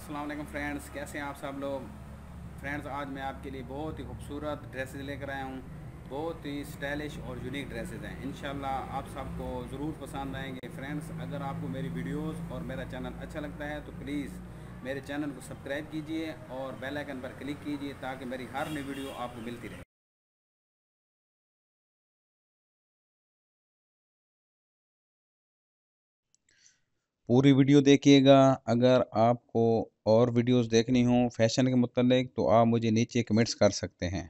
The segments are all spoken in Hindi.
अस्सलाम वालेकुम फ्रेंड्स, कैसे हैं आप सब लोग। फ्रेंड्स, आज मैं आपके लिए बहुत ही खूबसूरत ड्रेसेस लेकर आया हूँ। बहुत ही स्टाइलिश और यूनिक ड्रेसेस हैं। इंशाल्लाह आप सबको ज़रूर पसंद आएंगे। फ्रेंड्स, अगर आपको मेरी वीडियोस और मेरा चैनल अच्छा लगता है तो प्लीज़ मेरे चैनल को सब्सक्राइब कीजिए और बेल आइकन पर क्लिक कीजिए ताकि मेरी हर नई वीडियो आपको मिलती रहे। पूरी वीडियो देखिएगा। अगर आपको और वीडियोस देखनी हो फैशन के मुतालिक तो आप मुझे नीचे कमेंट्स कर सकते हैं।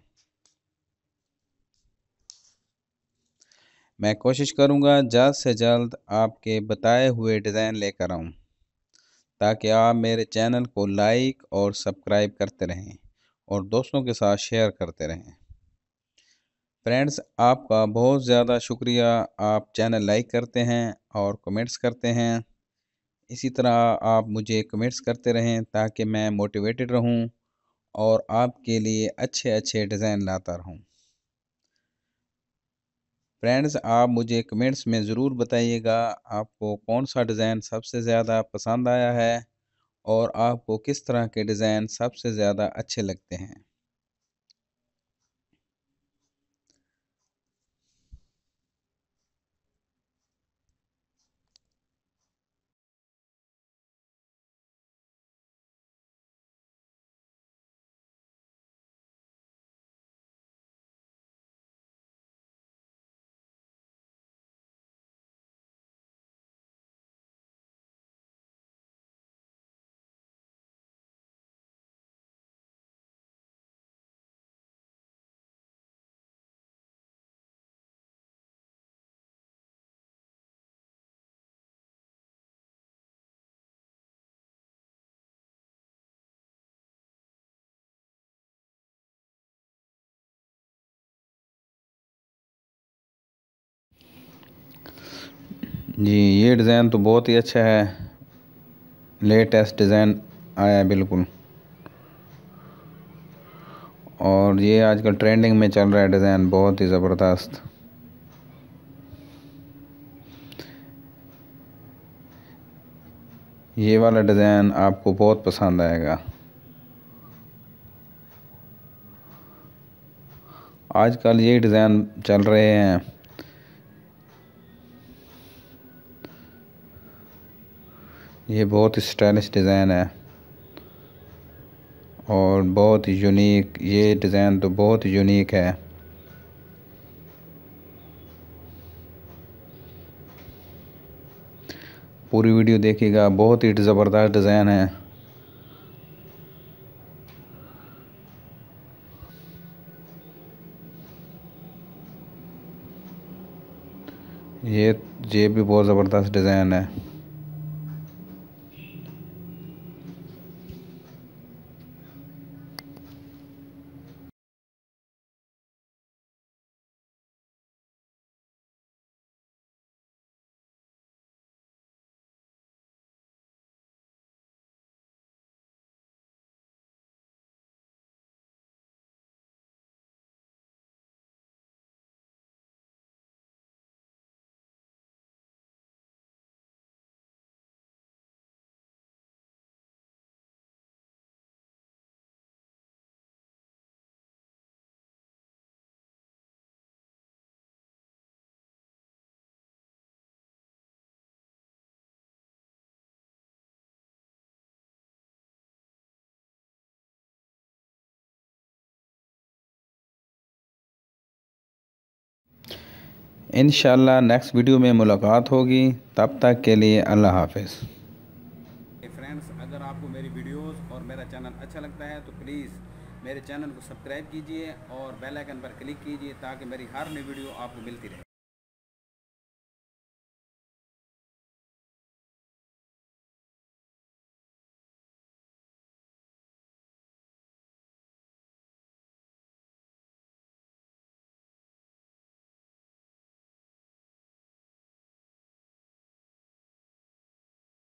मैं कोशिश करूंगा जल्द से जल्द आपके बताए हुए डिज़ाइन लेकर आऊं, ताकि आप मेरे चैनल को लाइक और सब्सक्राइब करते रहें और दोस्तों के साथ शेयर करते रहें। फ्रेंड्स, आपका बहुत ज़्यादा शुक्रिया। आप चैनल लाइक करते हैं और कमेंट्स करते हैं। इसी तरह आप मुझे कमेंट्स करते रहें ताकि मैं मोटिवेटेड रहूं और आपके लिए अच्छे अच्छे डिज़ाइन लाता रहूं। फ्रेंड्स, आप मुझे कमेंट्स में ज़रूर बताइएगा आपको कौन सा डिज़ाइन सबसे ज़्यादा पसंद आया है और आपको किस तरह के डिज़ाइन सबसे ज़्यादा अच्छे लगते हैं। जी, ये डिज़ाइन तो बहुत ही अच्छा है। लेटेस्ट डिज़ाइन आया है बिल्कुल, और ये आजकल ट्रेंडिंग में चल रहा है डिज़ाइन, बहुत ही ज़बरदस्त। ये वाला डिज़ाइन आपको बहुत पसंद आएगा। आजकल ये डिज़ाइन चल रहे हैं। ये बहुत ही स्टाइलिश डिज़ाइन है और बहुत ही यूनिक। ये डिज़ाइन तो बहुत ही यूनिक है। पूरी वीडियो देखिएगा, बहुत ही ज़बरदस्त डिज़ाइन है। ये भी बहुत ज़बरदस्त डिज़ाइन है। इंशाल्लाह नेक्स्ट वीडियो में मुलाकात होगी। तब तक के लिए अल्लाह हाफ़िज़। फ्रेंड्स, अगर आपको मेरी वीडियोस और मेरा चैनल अच्छा लगता है तो प्लीज़ मेरे चैनल को सब्सक्राइब कीजिए और बेल आइकन पर क्लिक कीजिए ताकि मेरी हर नई वीडियो आपको मिलती रहे।